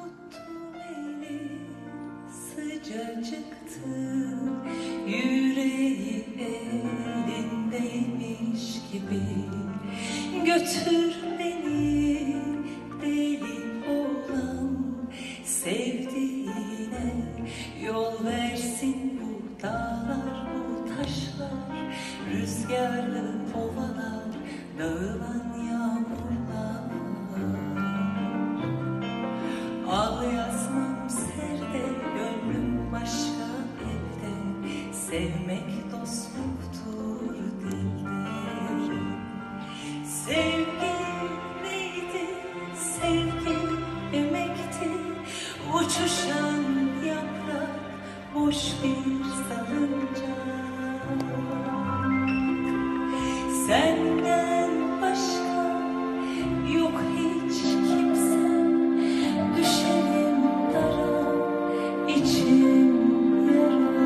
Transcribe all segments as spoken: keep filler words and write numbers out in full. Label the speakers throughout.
Speaker 1: Tuttum eli sıcacıktı, yüreği elindeymiş gibi. Götür beni deli olan sevdiğine, yol versin bu dağlar, bu taşlar, rüzgarlı ovalar, dağılan yağmurlar. Al yazmam serde, gönlüm başka elde, sevmek dostluktur dilde. Sevgi neydi, sevgi emekti, uçuşan yaprak, boş bir salıncak. Senden başka yok hiç kimsem, düşerim dara, içim yara.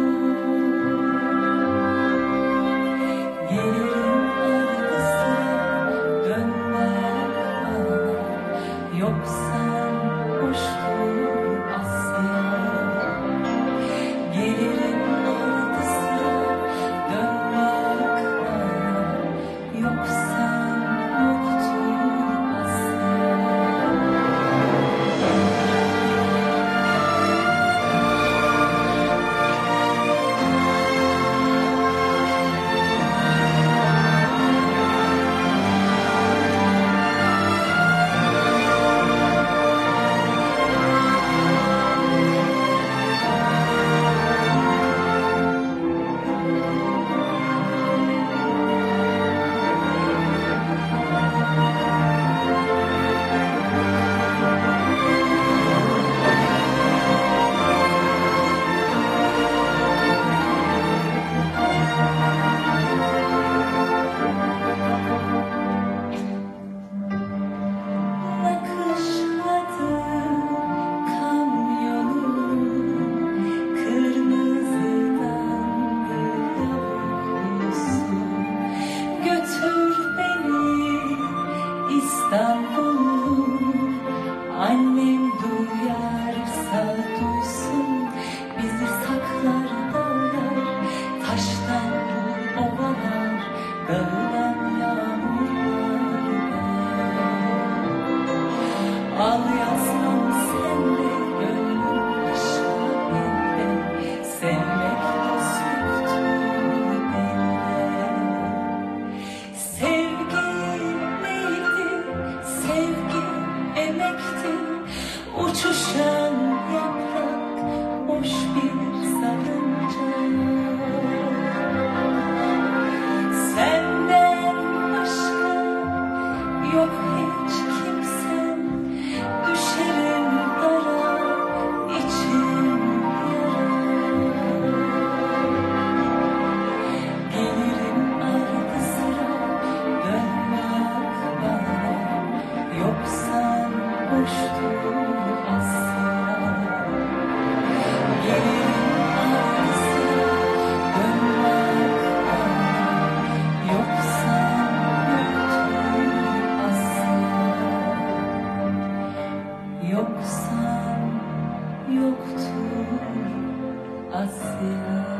Speaker 1: Gelirim ardı sıra, dön bak bana, yoksan hoştur Asya. Gelirim ardı sıra, dön bak bana, yoksan yoktur Asya. İstanbul, annem duyarsa duysun, bizi saklar dağlar, taştan bu ovalar, dağılan yağmurlarda. Al yazmam sende, gönlüm başka elde, sevmek dostluktur dilde. Sevgi emekti, uçuşan yaprak, boş bir salıncak. Senden başka yok hiç kimsem, düşerim dara, içim yara. Gelirim ardı sıra, dön bak bana, yoksan hoştur Asya. Gelirim ardı sıra, dön bak bana, yoksan yoktur Asya. Yoksan yoktur Asya.